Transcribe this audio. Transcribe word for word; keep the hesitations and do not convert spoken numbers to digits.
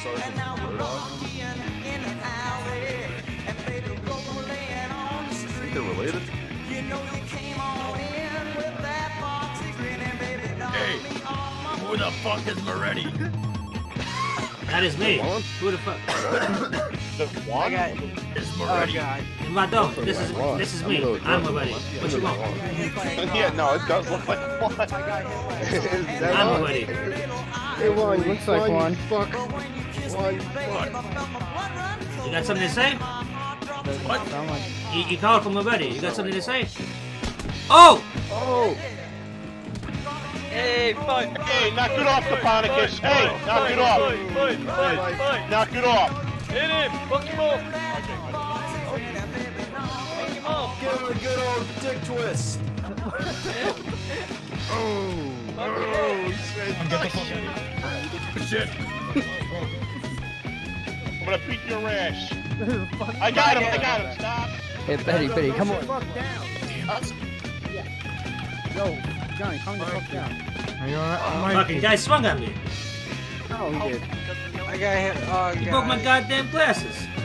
sergeant wrote on. Think they're related? Hey, who the fuck is Moretti? That is me. Who the fuck? The one? Is Moretti. Oh, Mato, this is this is me. I'm Moretti. What you want? Yeah, no, it does look like one. I'm Moretti. Hey, one, looks like one. Fuck. One. You got something to say? What? You, you called for Moretti. You got something to say? Oh! Oh! Hey, fuck! Hey, knock it off, Copernicus! Hey, knock it off! Knock it off! Hit him! Fuck him up! Fuck him up! Give him a good old dick twist! Oh! Oh, shit! Get the fuck out. Shit! I'm gonna beat your ass! I got him! I got him! Stop! Hey, Betty, Betty, come on! Yo, Johnny, calm the fuck down. Are you alright? Fucking guy swung at me. No, he did. I got hit. Oh, You broke my goddamn glasses.